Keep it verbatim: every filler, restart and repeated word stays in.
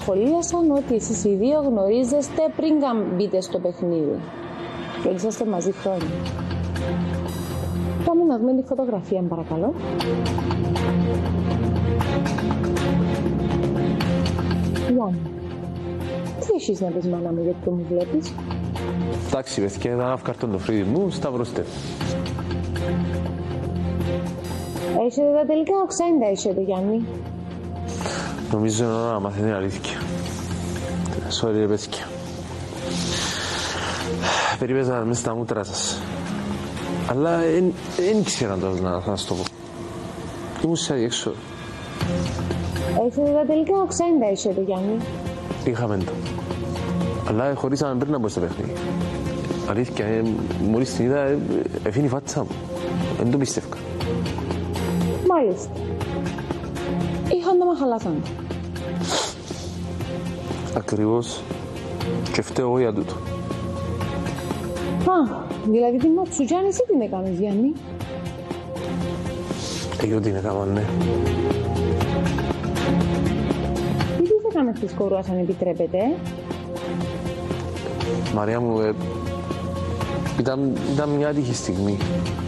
σχολίασαν ότι εσείς οι δύο γνωρίζεστε πριν καν μπείτε στο παιχνίδι. Και ότι είσαστε μαζί χρόνια. Πάμε να δούμε τη φωτογραφία, παρακαλώ. Γιάννη, τι έχεις να πεις, μάνα μου, γιατί το μου βλέπεις? Εντάξει, παιδιά, ήταν αυκάρτον το φρύδι μου, σταυρώστε. Έχετε τα τελικά οξάντα, έχετε, Γιάννη. Νομίζω είναι ώρα να μάθει την αλήθεια. Sorry, ρε παιδιά. Περίπαιζα μέσα στα μούτρα σας. Αλλά δεν ήξερα τώρα να σας το πω. Ήμουν σε αδιέξω. Έχετε τα τελικά οξάντα, έχετε, Γιάννη. Είχαμε το. Αλλά χωρίσαμε πριν να μπω στο παιχνίδι. Αλήθεια, ε, μόλις την είδα, έφυγε η φάτσα μου. Δεν το πίστευκα. Μάλιστα. Είχαν το μαχαλάσαν. Ακριβώς. Και φταίω εγώ για τούτο. Α, δηλαδή την Ματσουτζάνη εσύ την έκανες, Γιάννη. Εγώ την έκανα, ναι. Τι τις έκανες τις κορούας, αν επιτρέπετε? Μαρία μου, ε, ήταν, ήταν μια άτυχη στιγμή.